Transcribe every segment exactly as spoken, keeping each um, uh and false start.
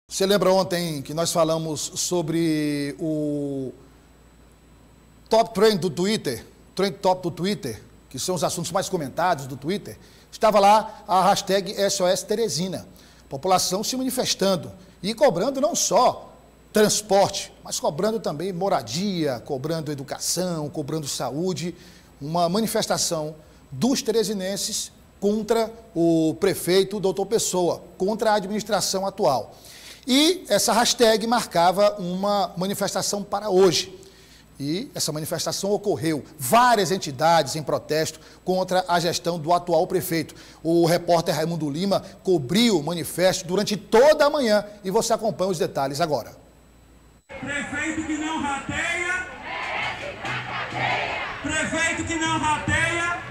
Você lembra ontem que nós falamos sobre o top trend do Twitter, trend top do Twitter, que são os assuntos mais comentados do Twitter? Estava lá a hashtag S O S Teresina. População se manifestando e cobrando não só transporte, mas cobrando também moradia, cobrando educação, cobrando saúde. Uma manifestação dos teresinenses contra o prefeito doutor Pessoa, contra a administração atual. E essa hashtag marcava uma manifestação para hoje. E essa manifestação ocorreu. Várias entidades em protesto contra a gestão do atual prefeito. O repórter Raimundo Lima cobriu o manifesto durante toda a manhã e você acompanha os detalhes agora. Prefeito que não rateia. Prefeito que não rateia.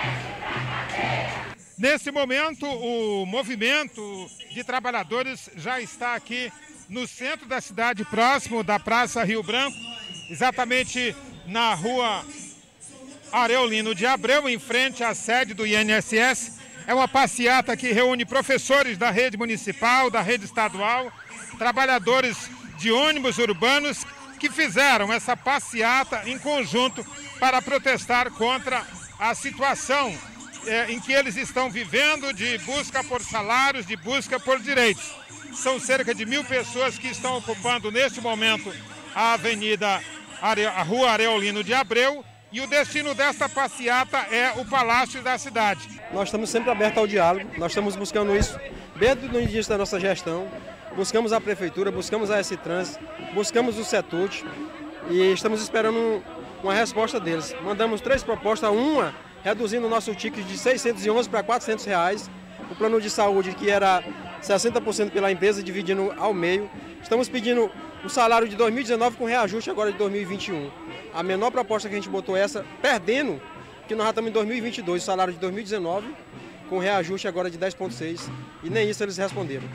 Nesse momento, o movimento de trabalhadores já está aqui no centro da cidade, próximo da Praça Rio Branco, exatamente na rua Areolino de Abreu, em frente à sede do I N S S. É uma passeata que reúne professores da rede municipal, da rede estadual, trabalhadores de ônibus urbanos que fizeram essa passeata em conjunto para protestar contra a situação é, em que eles estão vivendo, de busca por salários, de busca por direitos. São cerca de mil pessoas que estão ocupando neste momento a avenida, a rua Areolino de Abreu, e o destino desta passeata é o Palácio da Cidade. Nós estamos sempre abertos ao diálogo, nós estamos buscando isso desde o início da nossa gestão. Buscamos a Prefeitura, buscamos a S-Trans, buscamos o CETUT e estamos esperando uma resposta deles. Mandamos três propostas, uma reduzindo o nosso ticket de seiscentos e onze para quatrocentos reais, o plano de saúde que era sessenta por cento pela empresa, dividindo ao meio. Estamos pedindo o salário de dois mil e dezenove com reajuste agora de dois mil e vinte e um. A menor proposta que a gente botou é essa, perdendo, que nós já estamos em dois mil e vinte e dois, o salário de dois mil e dezenove, com reajuste agora de dez vírgula seis, e nem isso eles responderam.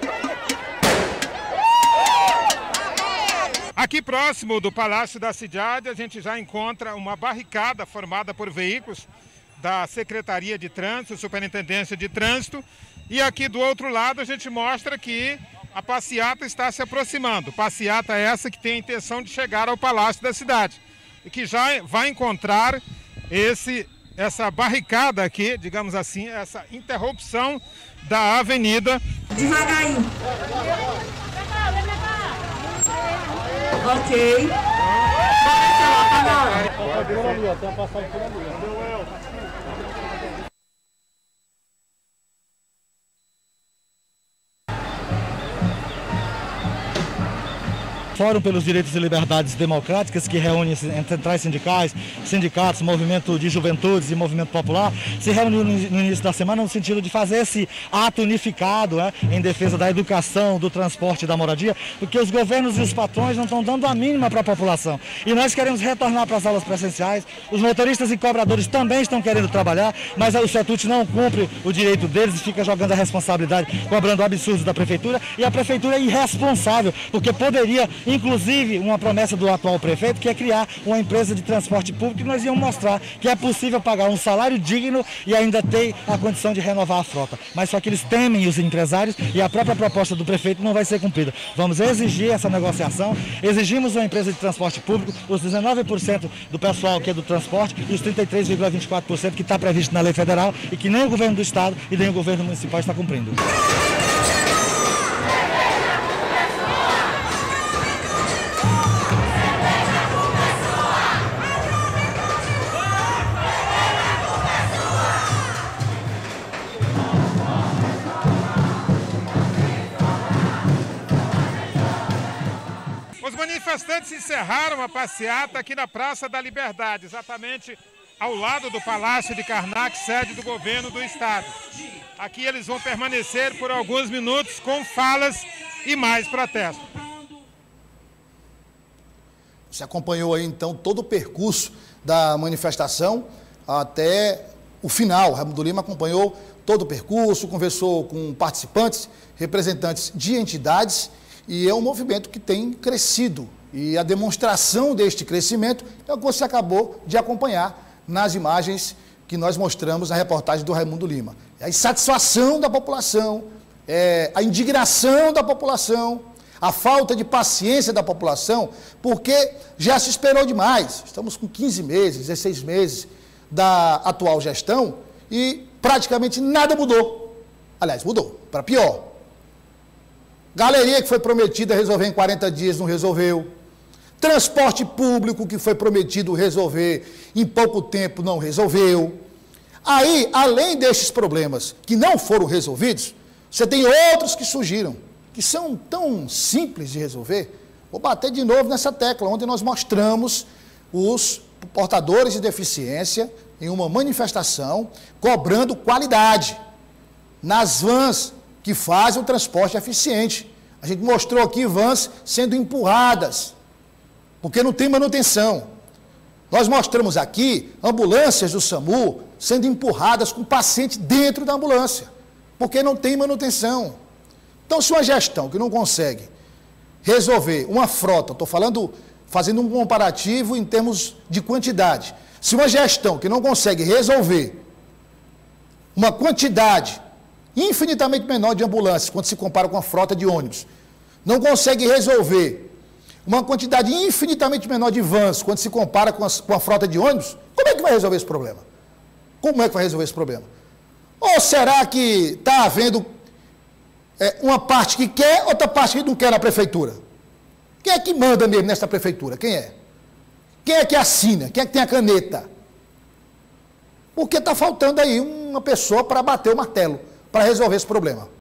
Aqui próximo do Palácio da Cidade, a gente já encontra uma barricada formada por veículos da Secretaria de Trânsito, Superintendência de Trânsito, e aqui do outro lado a gente mostra que a passeata está se aproximando. Passeata essa que tem a intenção de chegar ao Palácio da Cidade e que já vai encontrar esse, essa barricada aqui, digamos assim, essa interrupção da avenida. Devagarinho. Ok. Fórum pelos Direitos e Liberdades Democráticas, que reúne centrais sindicais, sindicatos, movimento de juventudes e movimento popular, se reuniu no início da semana no sentido de fazer esse ato unificado, né, em defesa da educação, do transporte e da moradia, porque os governos e os patrões não estão dando a mínima para a população. E nós queremos retornar para as aulas presenciais, os motoristas e cobradores também estão querendo trabalhar, mas o CETUT não cumpre o direito deles e fica jogando a responsabilidade, cobrando absurdos da Prefeitura, e a Prefeitura é irresponsável, porque poderia, inclusive, uma promessa do atual prefeito, que é criar uma empresa de transporte público, que nós íamos mostrar que é possível pagar um salário digno e ainda ter a condição de renovar a frota. Mas só que eles temem os empresários e a própria proposta do prefeito não vai ser cumprida. Vamos exigir essa negociação, exigimos uma empresa de transporte público, os dezenove por cento do pessoal que é do transporte e os trinta e três vírgula vinte e quatro por cento que está previsto na lei federal e que nem o governo do estado e nem o governo municipal está cumprindo. Os manifestantes encerraram a passeata aqui na Praça da Liberdade, exatamente ao lado do Palácio de Karnak, sede do governo do estado. Aqui eles vão permanecer por alguns minutos com falas e mais protestos. Você acompanhou aí então todo o percurso da manifestação até o final. Raimundo Lima acompanhou todo o percurso, conversou com participantes, representantes de entidades, e é um movimento que tem crescido. E a demonstração deste crescimento é o que você acabou de acompanhar nas imagens que nós mostramos na reportagem do Raimundo Lima. É a insatisfação da população é, a indignação da população, a falta de paciência da população, porque já se esperou demais. Estamos com quinze meses, dezesseis meses da atual gestão e praticamente nada mudou. Aliás, mudou, para pior. Galeria que foi prometida resolver em quarenta dias, não resolveu. Transporte público que foi prometido resolver em pouco tempo, não resolveu. Aí, além desses problemas que não foram resolvidos, você tem outros que surgiram, que são tão simples de resolver. Vou bater de novo nessa tecla. Ontem nós mostramos os portadores de deficiência em uma manifestação cobrando qualidade nas vans que fazem o transporte eficiente. A gente mostrou aqui vans sendo empurradas, porque não tem manutenção. Nós mostramos aqui ambulâncias do SAMU sendo empurradas com paciente dentro da ambulância, porque não tem manutenção. Então, se uma gestão que não consegue resolver uma frota, estou falando, fazendo um comparativo em termos de quantidade, se uma gestão que não consegue resolver uma quantidade infinitamente menor de ambulâncias, quando se compara com a frota de ônibus, não consegue resolver uma quantidade infinitamente menor de vans, quando se compara com a, com a frota de ônibus, como é que vai resolver esse problema? Como é que vai resolver esse problema? Ou será que está havendo é, uma parte que quer, outra parte que não quer na prefeitura? Quem é que manda mesmo nessa prefeitura? Quem é? Quem é que assina? Quem é que tem a caneta? Porque está faltando aí uma pessoa para bater o martelo, para resolver esse problema.